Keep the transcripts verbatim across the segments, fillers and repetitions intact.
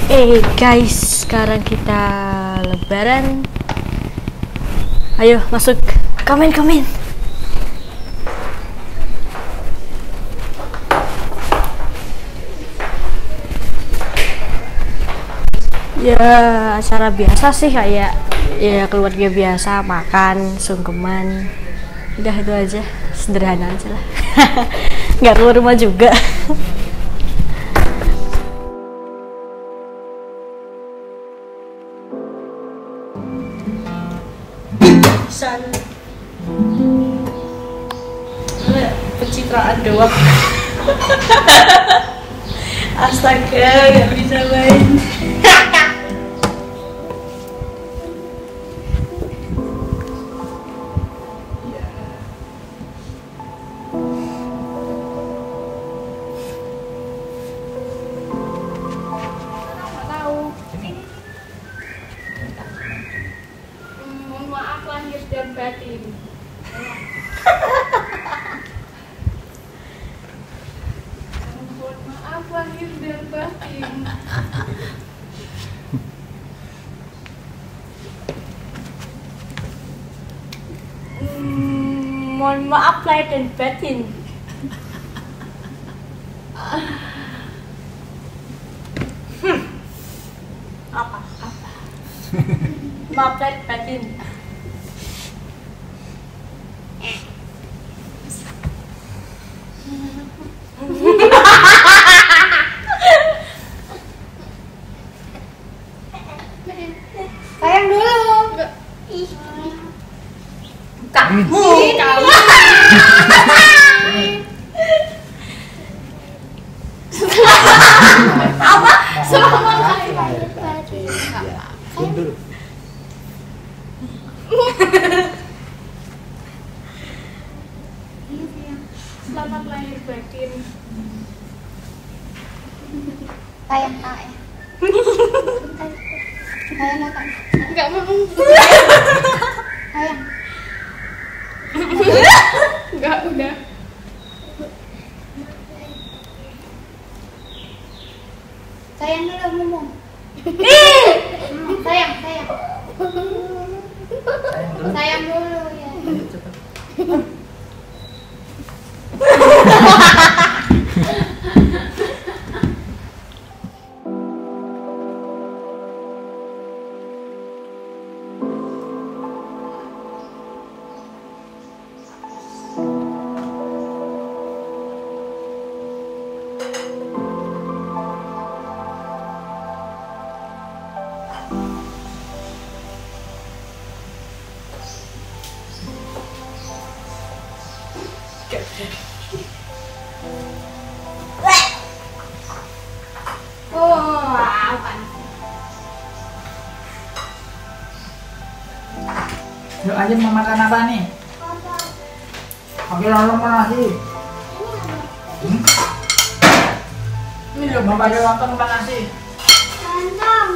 Eh guys, sekarang kita lebaran. Ayo masuk, komen komen. Ya acara biasa sih, kayak ya keluarga biasa, makan sungkeman, udah itu aja, sederhana aja lah. Nggak keluar rumah juga. Pencitraan doang. Astaga, nggak bisa main. Mohon maaf lahir dan batin. Mohon maaf lahir dan batin. Hmm, mohon maaf lahir dan batin. Hmm. Apa? Apa? Maaf lahir batin. Sayang dulu. Ih. Kamu. Kamu. Apa? Selamat lahir batin. Sayang dulu. Selamat lahir batin. Sayang kak ya. Sayang kak. Enggak mau. Sayang. Enggak, udah. Sayang dulu ngomong. Sayang, sayang. Sayang dulu ya. Oh, apa? Yuk aja mau makan apa nih? Oke lalu mana sih? Hmm? Ini loh mau pakai lontong apa nasi? Lontong.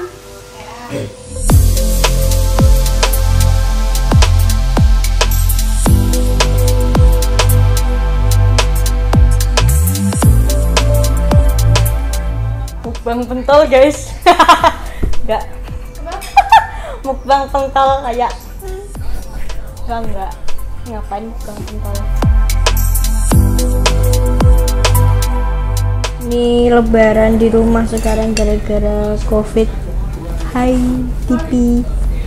Mukbang pentol guys. Enggak. Mukbang pentol kayak enggak enggak ngapain mukbang pentol. Ini lebaran di rumah sekarang gara-gara covid. Hai Tipi.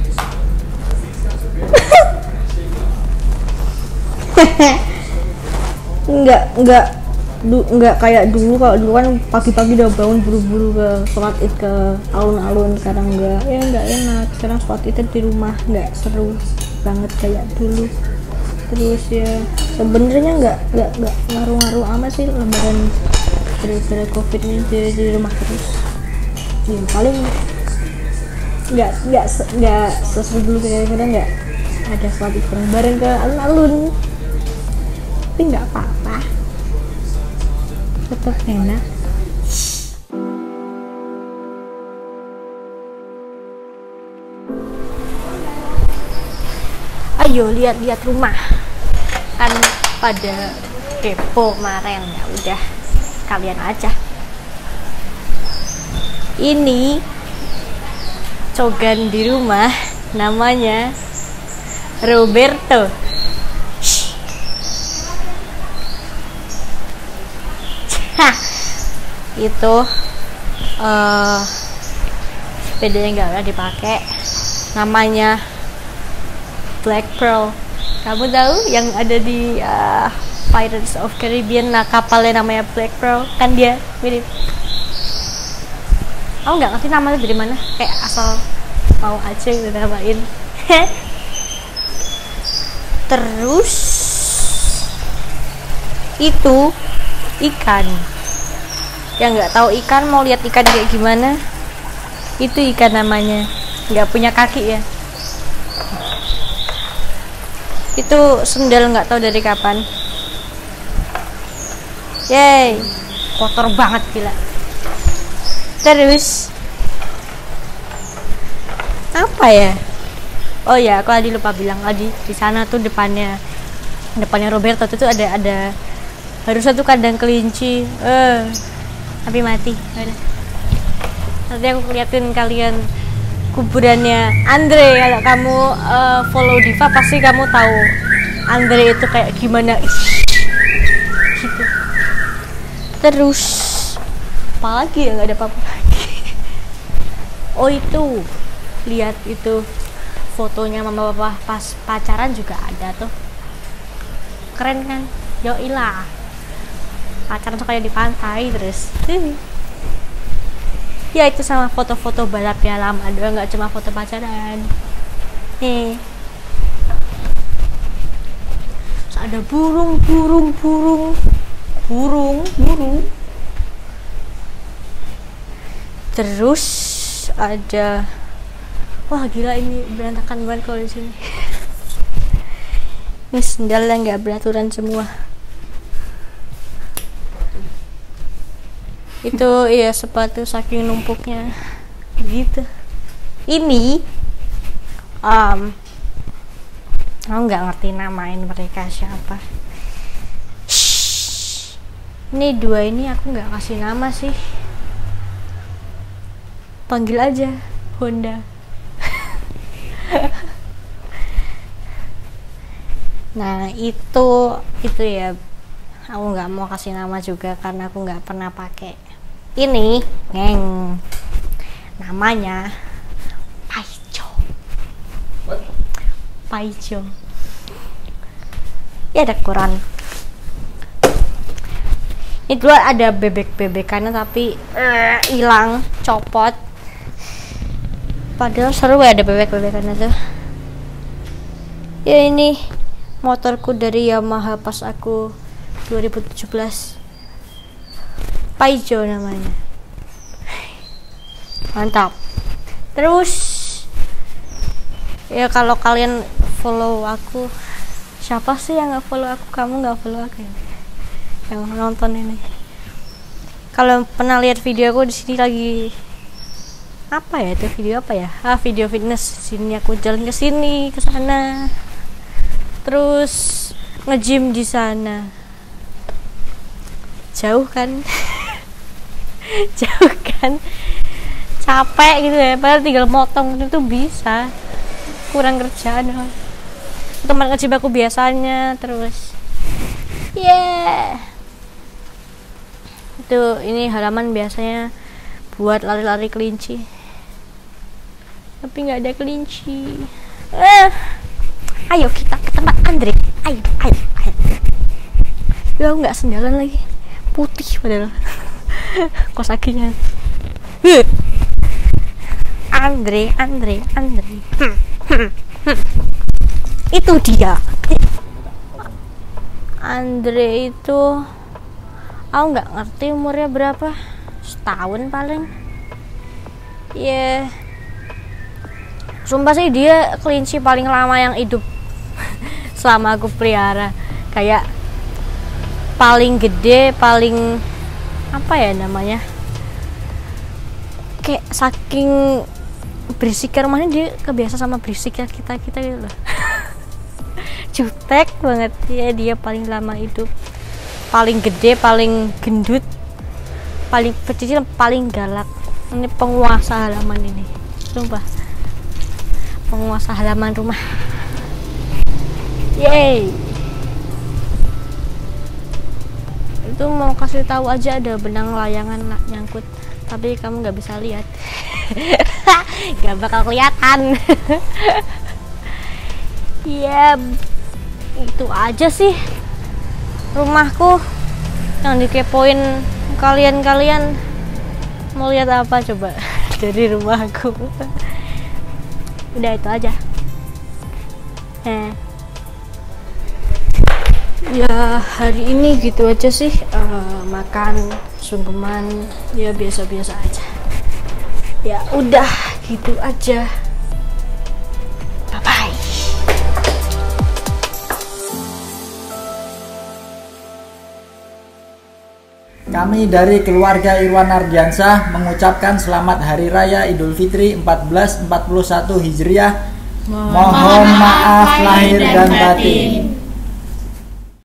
enggak enggak Du, nggak kayak dulu. Kalau dulu kan pagi-pagi udah bangun buru-buru ke sholat id ke alun-alun. Sekarang enggak, ya nggak enak. Sekarang sholat id di rumah nggak seru banget kayak dulu. Terus ya sebenarnya nggak nggak nggak ngaruh-ngaruh amat sih lebaran gara-gara covid ini di, di rumah terus. Ya paling nggak nggak nggak seseru dulu, gara-gara nggak ada sholat id bareng ke alun-alun. Tapi nggak apa-apa, tetap enak. Ayo lihat-lihat rumah, kan pada kepo kemarin, ya udah kalian aja. Ini cogan di rumah, namanya Roberto. Itu uh, sepedanya nggak pernah dipakai, namanya Black Pearl. Kamu tahu yang ada di uh, Pirates of Caribbean, nah kapalnya namanya Black Pearl, kan dia mirip. Aku nggak ngerti namanya dari mana, kayak asal mau aja gitu namain. Terus itu ikan. Yang nggak tahu ikan mau lihat ikan kayak gimana, itu ikan namanya, nggak punya kaki ya. Itu sendal nggak tahu dari kapan. Yeay, kotor banget gila. Terus apa ya? Oh ya, aku tadi lupa bilang tadi di sana tuh depannya depannya Roberto itu tuh ada ada harusnya tuh kandang kelinci. Eh, tapi mati. Udah. Nanti aku liatin kalian kuburannya Andre. Kalau kamu uh, follow Diva pasti kamu tahu Andre itu kayak gimana. Gitu. Terus apa lagi ya, nggak ada apa-apa lagi. Oh itu, lihat itu fotonya mama papa pas pacaran juga ada tuh, keren kan? Yoilah, pacaran tuh kayak di pantai terus. Ya itu sama foto-foto balapnya lama doang, nggak cuma foto pacaran. Nih, terus ada burung, burung, burung, burung, burung. Terus ada, wah gila ini berantakan banget kalau di sini. Ini sendal yang nggak beraturan semua. Itu iya sepatu saking numpuknya gitu. Ini um, aku nggak ngerti namain mereka siapa. Shhh. Ini dua ini aku nggak kasih nama sih, panggil aja Honda. Nah itu itu ya, aku nggak mau kasih nama juga karena aku nggak pernah pakai. Ini ngeng, namanya Paijo. Paijo. Ya ada koran. Ini dulu ada bebek-bebekannya tapi hilang, uh, copot. Padahal seru ya ada bebek-bebekannya tuh. Ya ini motorku dari Yamaha pas aku dua ribu tujuh belas. Paijo namanya. Mantap. Terus ya kalau kalian follow aku, siapa sih yang nggak follow aku? Kamu nggak follow aku ya? Yang nonton ini. Kalau pernah lihat video aku di sini lagi apa ya, itu video apa ya? Ah, video fitness. Sini aku jalan ke sini, ke sana. Terus nge-gym di sana. Jauh kan? Jauh kan? Capek gitu ya. Padahal tinggal motong itu bisa. Kurang kerjaan. Teman nge-gym aku biasanya terus. Yeah. Itu ini halaman biasanya buat lari-lari kelinci. Tapi nggak ada kelinci. Eh. Ayo kita ke tempat Andre. Ayo, ayo, ayo. Ya nggak sendalan lagi. Putih padahal. Kos kakinya. Andre, Andre, Andre. Hmm, hmm, hmm. Itu dia. Andre itu, aku nggak ngerti umurnya berapa. Setahun paling. Ya. Yeah. Sumpah sih dia kelinci paling lama yang hidup selama aku pelihara. Kayak paling gede, paling apa ya namanya, kayak saking berisiknya rumahnya dia kebiasa sama berisiknya kita kita gitu loh. Jutek banget ya, dia paling lama hidup, paling gede, paling gendut, paling kecil, paling galak. Ini penguasa halaman ini, sumpah. penguasa halaman rumah. Yeay. Itu mau kasih tahu aja ada benang layangan nyangkut, tapi kamu nggak bisa lihat. Nggak bakal kelihatan. Ya itu aja sih rumahku yang dikepoin kalian-kalian. Mau lihat apa coba dari rumahku? Udah itu aja. Eh. Ya hari ini gitu aja sih, uh, makan sungkeman ya biasa-biasa aja. Ya udah gitu aja. Bye bye. Kami dari keluarga Irwan Ardiansyah mengucapkan selamat Hari Raya Idul Fitri seribu empat ratus empat puluh satu Hijriah. Mohon maaf lahir dan batin.